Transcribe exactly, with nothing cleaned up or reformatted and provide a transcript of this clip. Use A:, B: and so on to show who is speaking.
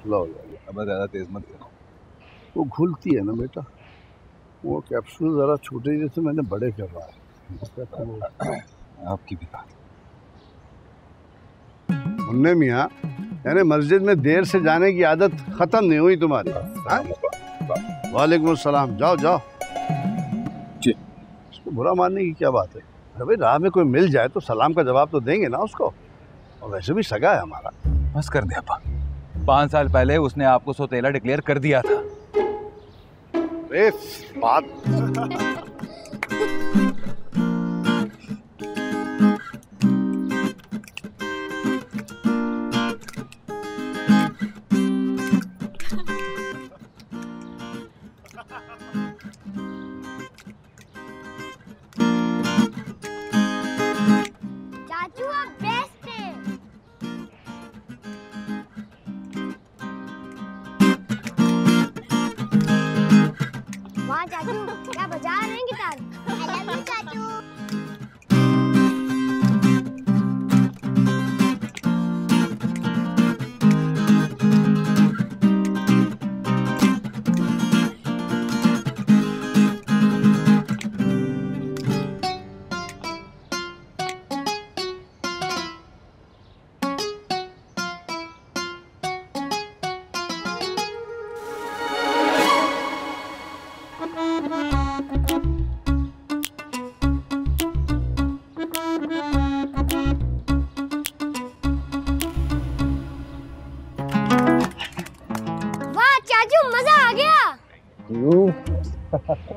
A: लो लो लो।
B: अब ज़्यादा तेज मत करो।
A: वो घुलती है ना बेटा, वो कैप्सूल ज़रा छोटे जैसे मैंने बड़े करवाए।
B: आपकी भी बात।
A: मुन्ने मियाँ, यानी मस्जिद में देर से जाने की आदत खत्म नहीं हुई तुम्हारी? वालेकुम अस्सलाम। जाओ जाओ।
B: जी।
A: इसको बुरा मानने की क्या बात है? अरे राह में कोई मिल जाए तो सलाम का जवाब तो देंगे ना उसको, और वैसे भी सगा है हमारा।
B: बस कर दे अपा, पाँच साल पहले उसने आपको सौतेला डिक्लेयर कर दिया था।
A: अरे बात
C: चाचू आप बेस्ट हैं। वाह चाचू, क्या बजा रहे हैं गिटार। I love you चाचू।